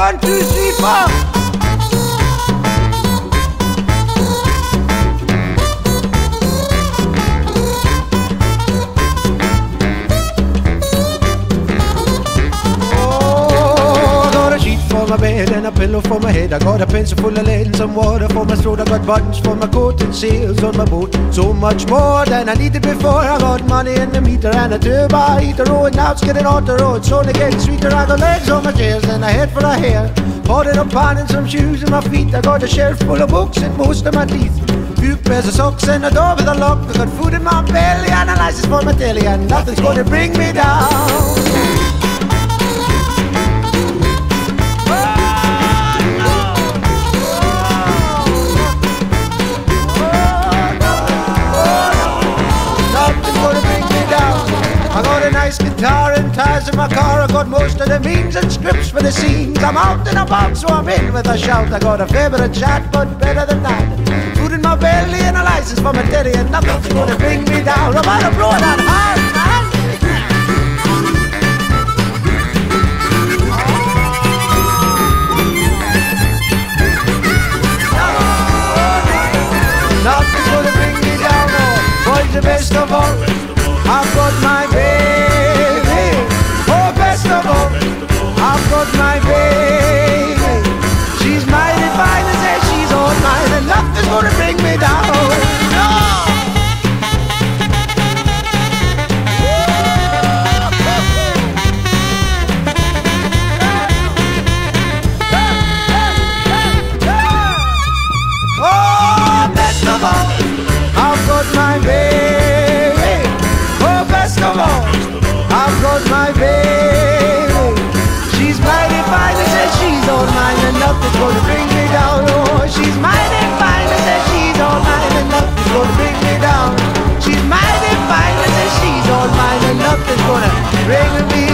1, 2, 3, 4. For my bed and a pillow for my head. I got a pencil full of lead and some water for my throat. I got buttons for my coat and sails on my boat. So much more than I needed before. I got money in the meter and a turbo heater. Oh, and now it's getting on the road, so only getting sweeter. I got legs on my chairs and a head full of hair. Bought it up on and some shoes in my feet. I got a shelf full of books and most of my teeth. Few pairs of socks and a door with a lock. I got food in my belly and a license for my telly, and nothing's gonna bring me down. I got a nice guitar and tires in my car. I got most of the means and scripts for the scenes. I'm out in a box, so I'm in with a shout. I got a fair bit of chat, but better than that. Food in my belly and a license for my teddy, and nothing's gonna bring me down. I'm on a blow that hard, man. Nothing's gonna bring me down, oh, boys, the best of all. I've got my baby, oh best of all, I've got my baby. She's mighty fine and says she's all mine, and nothing's gonna bring me down. No! Oh, best of all, I've got my baby. I've got my baby. She's mighty fine and says she's all mine, and nothing's gonna bring me down. Oh, she's mighty fine and says she's all mine, and nothing's gonna bring me down. She's mighty fine and says she's all mine, and nothing's gonna bring me